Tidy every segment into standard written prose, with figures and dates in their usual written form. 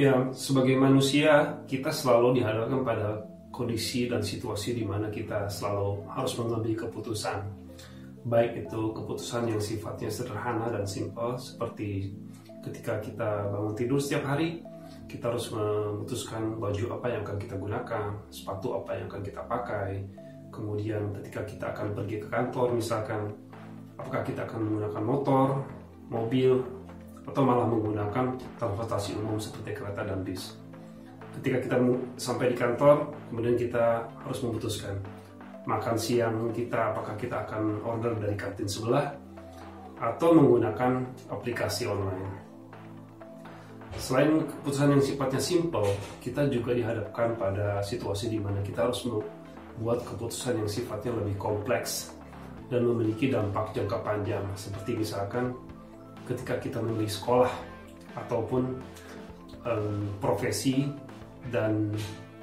Ya, sebagai manusia, kita selalu dihadapkan pada kondisi dan situasi di mana kita selalu harus mengambil keputusan. Baik itu keputusan yang sifatnya sederhana dan simpel, seperti ketika kita bangun tidur setiap hari, kita harus memutuskan baju apa yang akan kita gunakan, sepatu apa yang akan kita pakai. Kemudian ketika kita akan pergi ke kantor misalkan, apakah kita akan menggunakan motor, mobil, atau malah menggunakan transportasi umum seperti kereta dan bis. Ketika kita sampai di kantor, kemudian kita harus memutuskan makan siang kita, apakah kita akan order dari kantin sebelah atau menggunakan aplikasi online. Selain keputusan yang sifatnya simpel, kita juga dihadapkan pada situasi di mana kita harus membuat keputusan yang sifatnya lebih kompleks dan memiliki dampak jangka panjang, seperti misalkan ketika kita memilih sekolah ataupun profesi dan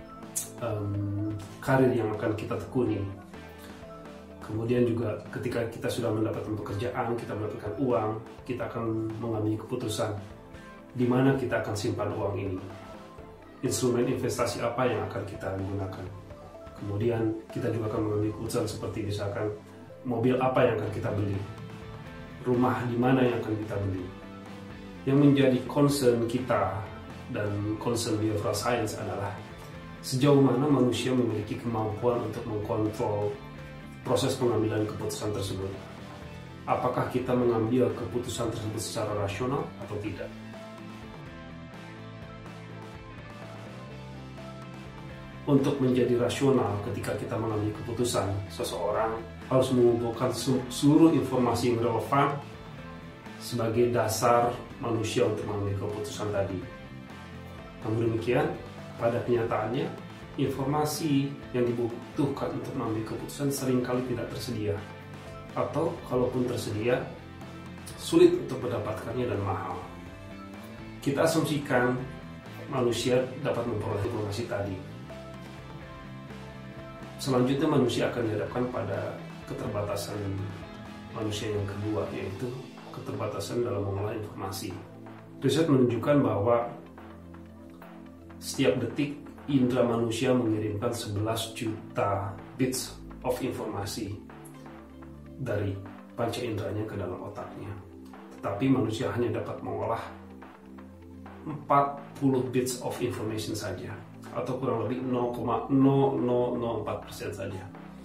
karir yang akan kita tekuni. Kemudian juga ketika kita sudah mendapatkan pekerjaan, kita mendapatkan uang, kita akan mengambil keputusan di mana kita akan simpan uang ini, instrumen investasi apa yang akan kita gunakan. Kemudian kita juga akan mengambil keputusan seperti misalkan mobil apa yang akan kita beli, rumah di mana yang akan kita beli. Yang menjadi concern kita dan concern behavioral science adalah sejauh mana manusia memiliki kemampuan untuk mengkontrol proses pengambilan keputusan tersebut. Apakah kita mengambil keputusan tersebut secara rasional atau tidak? Untuk menjadi rasional ketika kita mengambil keputusan, seseorang harus mengumpulkan seluruh informasi yang relevan sebagai dasar manusia untuk mengambil keputusan tadi. Namun demikian, pada kenyataannya, informasi yang dibutuhkan untuk mengambil keputusan seringkali tidak tersedia. Atau kalaupun tersedia, sulit untuk mendapatkannya dan mahal. Kita asumsikan manusia dapat memperoleh informasi tadi. Selanjutnya manusia akan dihadapkan pada keterbatasan manusia yang kedua, yaitu keterbatasan dalam mengolah informasi. Riset menunjukkan bahwa setiap detik indera manusia mengirimkan 11 juta bits of informasi dari panca inderanya ke dalam otaknya. Tetapi manusia hanya dapat mengolah 40 bits of information saja, atau kurang lebih 0,0004% saja.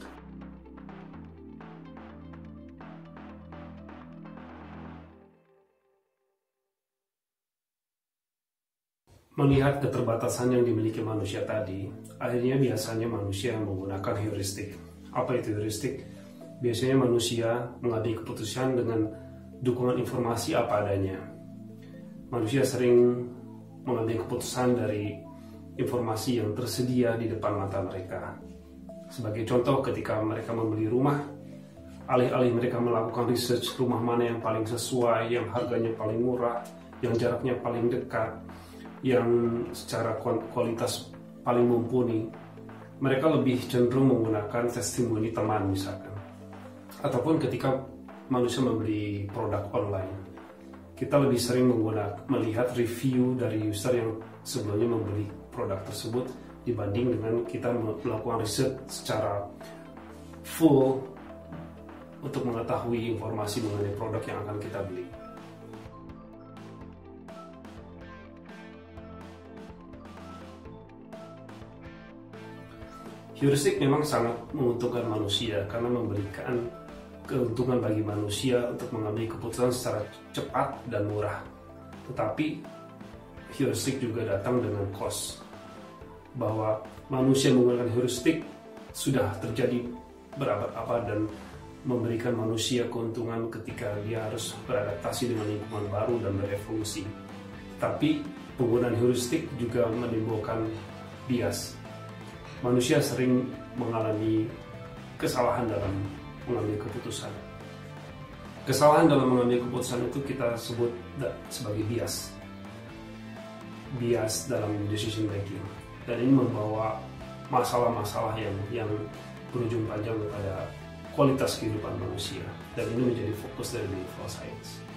Melihat keterbatasan yang dimiliki manusia tadi, akhirnya biasanya manusia menggunakan heuristik. Apa itu heuristik? Biasanya manusia mengambil keputusan dengan dukungan informasi apa adanya. Manusia sering mengambil keputusan dari informasi yang tersedia di depan mata mereka. Sebagai contoh, ketika mereka membeli rumah, alih-alih mereka melakukan research rumah mana yang paling sesuai, yang harganya paling murah, yang jaraknya paling dekat, yang secara kualitas paling mumpuni, mereka lebih cenderung menggunakan testimoni teman misalkan. Ataupun ketika manusia membeli produk online, kita lebih sering melihat review dari user yang sebelumnya membeli produk tersebut dibanding dengan kita melakukan riset secara full untuk mengetahui informasi mengenai produk yang akan kita beli. Heuristik memang sangat menguntungkan manusia karena memberikan keuntungan bagi manusia untuk mengambil keputusan secara cepat dan murah. Tetapi heuristik juga datang dengan cost, bahwa manusia menggunakan heuristik sudah terjadi berabad-abad dan memberikan manusia keuntungan ketika dia harus beradaptasi dengan lingkungan baru dan berevolusi. Tapi penggunaan heuristik juga menimbulkan bias. Manusia sering mengalami kesalahan dalam mengambil keputusan. Kesalahan dalam mengambil keputusan itu kita sebut sebagai bias. Bias dalam decision making. Dan ini membawa masalah-masalah yang berujung panjang kepada kualitas kehidupan manusia. Dan ini menjadi fokus dari behavioral science.